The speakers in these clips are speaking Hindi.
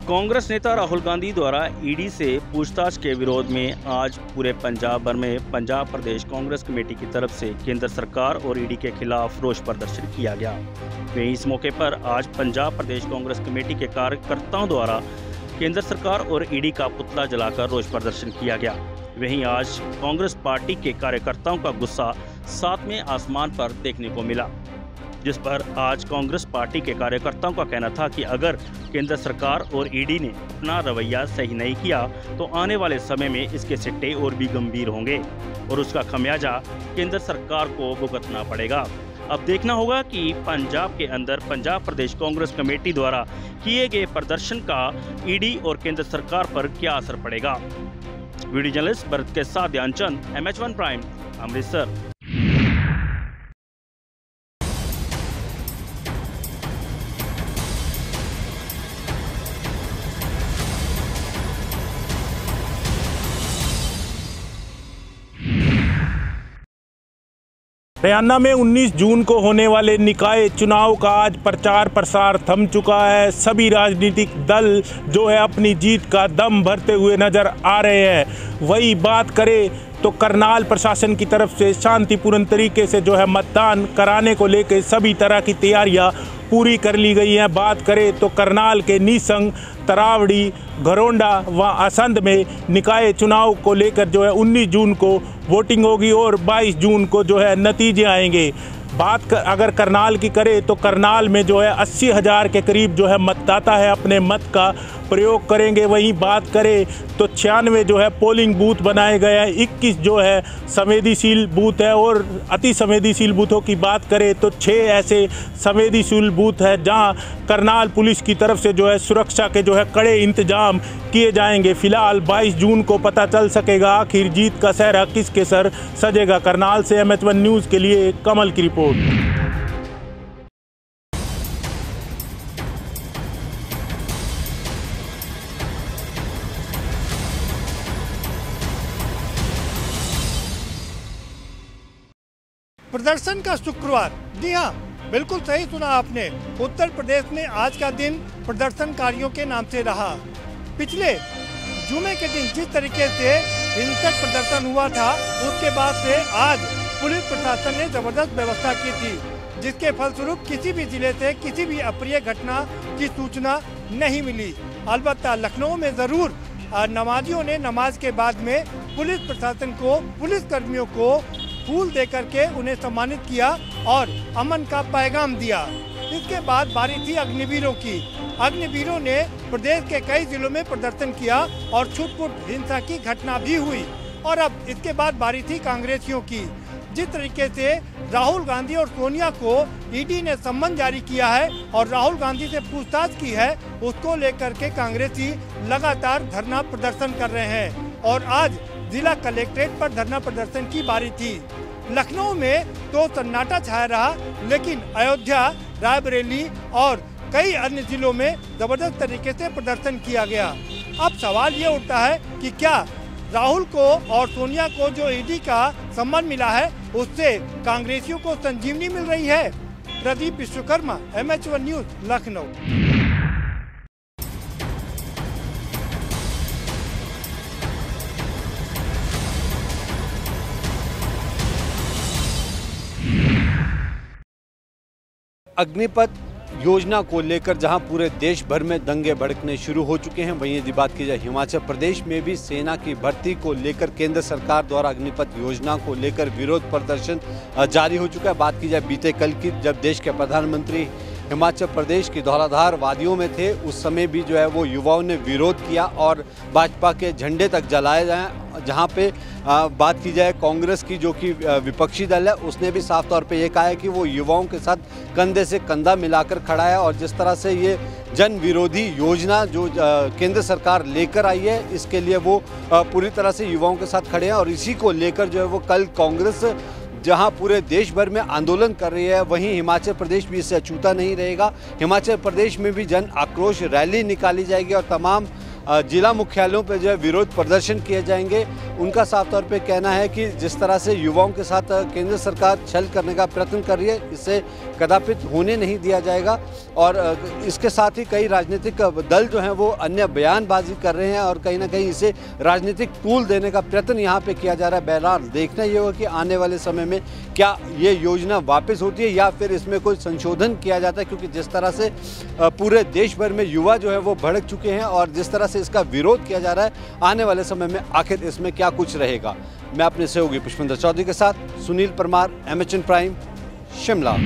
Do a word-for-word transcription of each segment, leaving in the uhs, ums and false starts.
कांग्रेस नेता राहुल गांधी द्वारा ईडी से पूछताछ के विरोध में आज पूरे पंजाब भर में पंजाब प्रदेश कांग्रेस कमेटी की तरफ से केंद्र सरकार और ईडी के खिलाफ रोष प्रदर्शन किया गया। वहीं इस मौके पर आज पंजाब प्रदेश कांग्रेस कमेटी के कार्यकर्ताओं द्वारा केंद्र सरकार और ईडी का पुतला जलाकर रोष प्रदर्शन किया गया। वहीं आज कांग्रेस पार्टी के कार्यकर्ताओं का गुस्सा सातवें आसमान पर देखने को मिला, जिस पर आज कांग्रेस पार्टी के कार्यकर्ताओं का कहना था कि अगर केंद्र सरकार और ईडी ने अपना रवैया सही नहीं किया तो आने वाले समय में इसके सिट्टे और भी गंभीर होंगे और उसका खमियाजा केंद्र सरकार को भुगतना पड़ेगा। अब देखना होगा कि पंजाब के अंदर पंजाब प्रदेश कांग्रेस कमेटी द्वारा किए गए प्रदर्शन का ईडी और केंद्र सरकार पर क्या असर पड़ेगा। वीडियो जर्नलिस्ट भरत के साथ Dhyanchand, M H one prime, Amritsar. Haryana में उन्नीस जून को होने वाले निकाय चुनाव का आज प्रचार प्रसार थम चुका है। सभी राजनीतिक दल जो है अपनी जीत का दम भरते हुए नजर आ रहे हैं। वही बात करें तो करनाल प्रशासन की तरफ से शांतिपूर्ण तरीके से जो है मतदान कराने को लेकर सभी तरह की तैयारियां पूरी कर ली गई हैं। बात करें तो करनाल के नीसंग, तरावड़ी, घरोंडा व असंध में निकाय चुनाव को लेकर जो है उन्नीस जून को वोटिंग होगी और बाईस जून को जो है नतीजे आएंगे। बात कर, अगर करनाल की करें तो करनाल में जो है अस्सी हज़ार के करीब जो है मतदाता है अपने मत का प्रयोग करेंगे। वहीं बात करें तो छियानवे जो है पोलिंग बूथ बनाए गए हैं, इक्कीस जो है संवेदनशील बूथ है और अति संवेदनशील बूथों की बात करें तो छः ऐसे संवेदनशील बूथ है जहां करनाल पुलिस की तरफ से जो है सुरक्षा के जो है कड़े इंतजाम किए जाएंगे। फिलहाल बाईस जून को पता चल सकेगा आखिर जीत का सेहरा किसके सर सजेगा। करनाल से एम एच वन न्यूज़ के लिए कमल की रिपोर्ट। प्रदर्शन का शुक्रवार, जी हाँ, बिल्कुल सही सुना आपने। उत्तर प्रदेश में आज का दिन प्रदर्शनकारियों के नाम से रहा। पिछले जुमे के दिन जिस तरीके से हिंसक प्रदर्शन हुआ था उसके बाद से आज पुलिस प्रशासन ने जबरदस्त व्यवस्था की थी, जिसके फलस्वरूप किसी भी जिले से किसी भी अप्रिय घटना की सूचना नहीं मिली। अलबत्ता लखनऊ में जरूर नमाजियों ने नमाज के बाद में पुलिस प्रशासन को, पुलिस कर्मियों को फूल दे करके उन्हें सम्मानित किया और अमन का पैगाम दिया। इसके बाद बारी थी अग्निवीरों की। अग्निवीरों ने प्रदेश के कई जिलों में प्रदर्शन किया और छुटपुट हिंसा की घटना भी हुई। और अब इसके बाद बारी थी कांग्रेसियों की। जिस तरीके से राहुल गांधी और सोनिया को ईडी ने सम्मन जारी किया है और राहुल गांधी से पूछताछ की है, उसको लेकर के कांग्रेसी लगातार धरना प्रदर्शन कर रहे हैं। और आज जिला कलेक्ट्रेट पर धरना प्रदर्शन की बारी थी। लखनऊ में तो सन्नाटा छाया रहा, लेकिन अयोध्या, रायबरेली और कई अन्य जिलों में जबरदस्त तरीके से प्रदर्शन किया गया। अब सवाल ये उठता है कि क्या राहुल को और सोनिया को जो ईडी का सम्मान मिला है उससे कांग्रेसियों को संजीवनी मिल रही है। Pradeep Vishwakarma, M H one news, Lucknow. Agnipath योजना को लेकर जहां पूरे देश भर में दंगे भड़कने शुरू हो चुके हैं, वहीं यदि बात की जाए हिमाचल प्रदेश में भी सेना की भर्ती को लेकर केंद्र सरकार द्वारा अग्निपथ योजना को लेकर विरोध प्रदर्शन जारी हो चुका है। बात की जाए बीते कल की, जब देश के प्रधानमंत्री हिमाचल प्रदेश की धौलाधार वादियों में थे, उस समय भी जो है वो युवाओं ने विरोध किया और भाजपा के झंडे तक जलाए जाएं। जहां पे आ, बात की जाए कांग्रेस की, जो कि विपक्षी दल है, उसने भी साफ तौर पे ये कहा है कि वो युवाओं के साथ कंधे से कंधा मिलाकर खड़ा है और जिस तरह से ये जन विरोधी योजना जो केंद्र सरकार लेकर आई है, इसके लिए वो पूरी तरह से युवाओं के साथ खड़े हैं। और इसी को लेकर जो है वो कल कांग्रेस जहां पूरे देश भर में आंदोलन कर रही है, वहीं हिमाचल प्रदेश भी इससे अछूता नहीं रहेगा। हिमाचल प्रदेश में भी जन आक्रोश रैली निकाली जाएगी और तमाम जिला मुख्यालयों पर जो है विरोध प्रदर्शन किए जाएंगे। उनका साफ तौर पे कहना है कि जिस तरह से युवाओं के साथ केंद्र सरकार छल करने का प्रयत्न कर रही है, इसे कदापित होने नहीं दिया जाएगा। और इसके साथ ही कई राजनीतिक दल जो हैं वो अन्य बयानबाजी कर रहे हैं और कहीं ना कहीं इसे राजनीतिक टूल देने का प्रयत्न यहाँ पे किया जा रहा है। बहरहाल देखना ये होगा कि आने वाले समय में क्या ये योजना वापस होती है या फिर इसमें कोई संशोधन किया जाता है, क्योंकि जिस तरह से पूरे देश भर में युवा जो है वो भड़क चुके हैं और जिस तरह से इसका विरोध किया जा रहा है, आने वाले समय में आखिर इसमें क्या कुछ रहेगा। मैं अपने सहयोगी पुष्पेंद्र चौधरी के साथ Sunil Parmar, M H N prime, Shimla.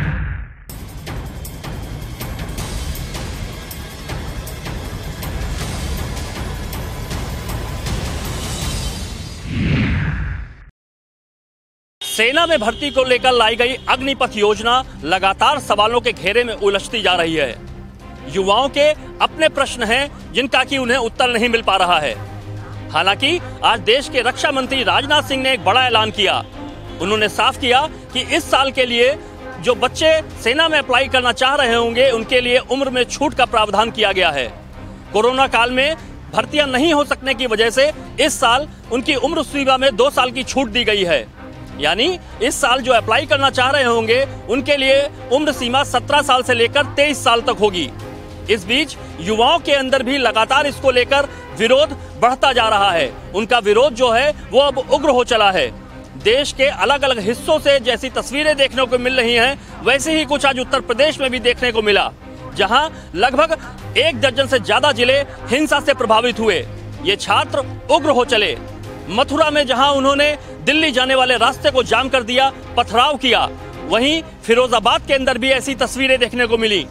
सेना में भर्ती को लेकर लाई गई अग्निपथ योजना लगातार सवालों के घेरे में उलझती जा रही है। युवाओं के अपने प्रश्न हैं जिनका कि उन्हें उत्तर नहीं मिल पा रहा है। हालांकि आज देश के रक्षा मंत्री राजनाथ सिंह ने एक बड़ा ऐलान किया। उन्होंने साफ किया कि इस साल के लिए जो बच्चे सेना में अप्लाई करना चाह रहे होंगे उनके लिए उम्र में छूट का प्रावधान किया गया है। कोरोना काल में भर्तियां नहीं हो सकने की वजह से इस साल उनकी उम्र सीमा में दो साल की छूट दी गई है। यानी इस साल जो अप्लाई करना चाह रहे होंगे उनके लिए उम्र सीमा सत्रह साल से लेकर तेईस साल तक होगी। इस बीच युवाओं के अंदर भी लगातार इसको लेकर विरोध बढ़ता जा रहा है। उनका विरोध जो है वो अब उग्र हो चला है। देश के अलग अलग हिस्सों से जैसी तस्वीरें देखने को मिल रही हैं, वैसे ही कुछ आज उत्तर प्रदेश में भी देखने को मिला, जहां लगभग एक दर्जन से ज्यादा जिले हिंसा से प्रभावित हुए। ये छात्र उग्र हो चले। मथुरा में जहां उन्होंने दिल्ली जाने वाले रास्ते को जाम कर दिया, पथराव किया, वहीं फिरोजाबाद के अंदर भी ऐसी तस्वीरें देखने को मिली।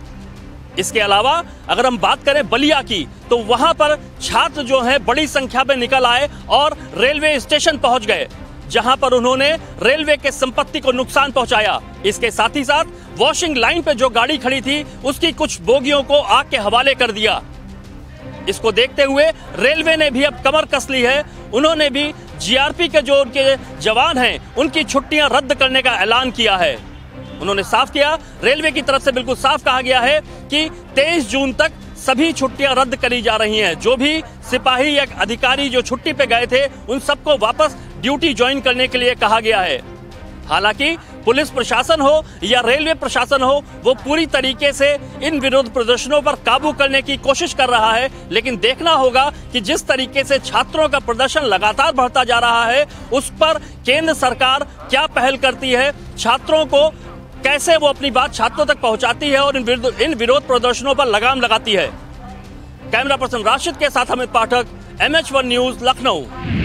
इसके अलावा अगर हम बात करें बलिया की, तो वहां पर छात्र जो हैं बड़ी संख्या में निकल आए और रेलवे स्टेशन पहुंच गए, जहां पर उन्होंने रेलवे के संपत्ति को नुकसान पहुंचाया। इसके साथ ही साथ वॉशिंग लाइन पे जो गाड़ी खड़ी थी उसकी कुछ बोगियों को आग के हवाले कर दिया। इसको देखते हुए रेलवे ने भी अब कमर कस ली है। उन्होंने भी जी आर पी के जो उनके जवान हैं उनकी छुट्टियां रद्द करने का ऐलान किया है। उन्होंने साफ किया, रेलवे की तरफ से बिल्कुल साफ कहा गया है कि तेईस जून तक सभी छुट्टियां रद्द करी जा रही हैं। जो भी सिपाही या अधिकारी जो छुट्टी पे गए थे उन सबको वापस ड्यूटी ज्वाइन करने के लिए कहा गया है। हालांकि पुलिस प्रशासन हो या रेलवे प्रशासन हो, वो पूरी तरीके से इन विरोध प्रदर्शनों पर काबू करने की कोशिश कर रहा है। लेकिन देखना होगा कि जिस तरीके से छात्रों का प्रदर्शन लगातार बढ़ता जा रहा है, उस पर केंद्र सरकार क्या पहल करती है, छात्रों को कैसे वो अपनी बात छात्रों तक पहुंचाती है और इन विरोध प्रदर्शनों पर लगाम लगाती है। कैमरा पर्सन राशिद के साथ Amit Pathak, M H one news, Lucknow.